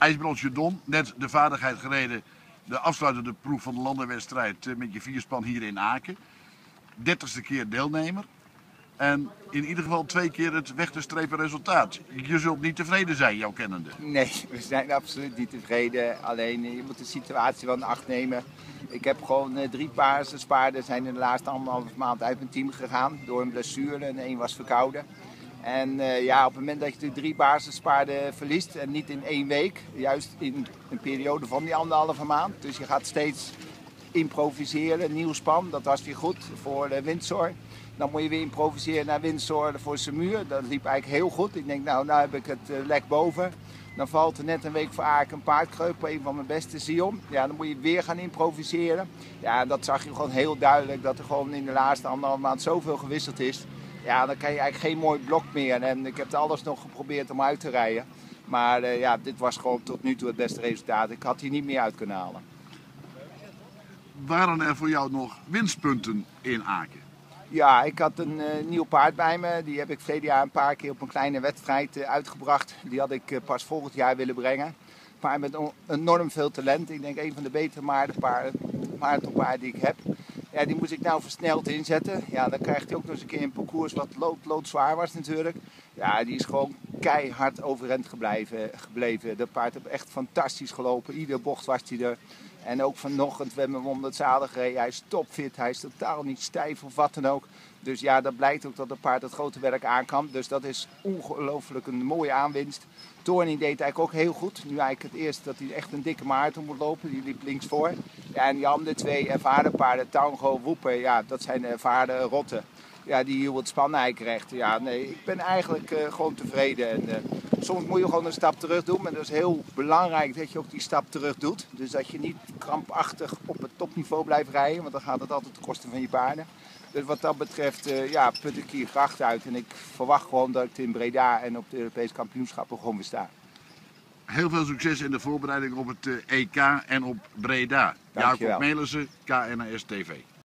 IJsbrandje Don, net de vaardigheid gereden, de afsluitende proef van de landenwedstrijd met je vierspan hier in Aken. 30ste keer deelnemer. En in ieder geval 2 keer het weg te strepen resultaat. Je zult niet tevreden zijn, jouw kennende. Nee, we zijn absoluut niet tevreden. Alleen je moet de situatie wel in acht nemen. Ik heb gewoon 3 basispaarden zijn in de laatste 1,5 maand uit mijn team gegaan. Door een blessure en 1 was verkouden. En ja, op het moment dat je de 3 basispaarden verliest en niet in 1 week. Juist in een periode van die 1,5 maand. Dus je gaat steeds improviseren, nieuw span. Dat was weer goed voor Windsor. Dan moet je weer improviseren naar Windsor voor Semur. Dat liep eigenlijk heel goed. Ik denk, nou heb ik het lek boven. Dan valt er net een week voor Aken een paardkreup, een van mijn beste Sion. Ja, dan moet je weer gaan improviseren. Ja, en dat zag je gewoon heel duidelijk, dat er gewoon in de laatste 1,5 maand zoveel gewisseld is. Ja, dan kan je eigenlijk geen mooi blok meer. En ik heb er alles nog geprobeerd om uit te rijden. Maar ja, dit was gewoon tot nu toe het beste resultaat. Ik had hier niet meer uit kunnen halen. Waren er voor jou nog winstpunten in Aken? Ja, ik had een nieuw paard bij me. Die heb ik verleden jaar een paar keer op een kleine wedstrijd uitgebracht. Die had ik pas volgend jaar willen brengen. Een paard met enorm veel talent. Ik denk een van de betere marathonpaarden die ik heb. Ja, die moest ik nou versneld inzetten. Ja, dan krijgt hij ook nog eens een keer een parcours wat loodzwaar was natuurlijk. Ja, die is gewoon keihard overeind gebleven. Dat paard heeft echt fantastisch gelopen. Iedere bocht was hij er. En ook vanochtend, we hebben hem om het zadel gereden. Hij is topfit, hij is totaal niet stijf of wat dan ook. Dus ja, dat blijkt ook dat het paard het grote werk aan kan. Dus dat is ongelooflijk een mooie aanwinst. Toornie deed eigenlijk ook heel goed. Nu eigenlijk het eerste dat hij echt een dikke marathon moet lopen. Die liep links voor. Ja, en die andere 2 ervaren paarden, Tango, Woeper, ja, dat zijn de ervaren rotten. Ja, die hield het span eigenlijk recht. Ja, nee, ik ben eigenlijk gewoon tevreden. En, soms moet je gewoon een stap terug doen. Maar dat is heel belangrijk dat je ook die stap terug doet. Dus dat je niet krampachtig op het topniveau blijft rijden. Want dan gaat het altijd ten koste van je paarden. Dus wat dat betreft ja, put ik hier graag uit. En ik verwacht gewoon dat ik in Breda en op de Europese kampioenschappen gewoon weer sta. Heel veel succes in de voorbereiding op het EK en op Breda. Dankjewel. Jacob Melissen, KNRS TV.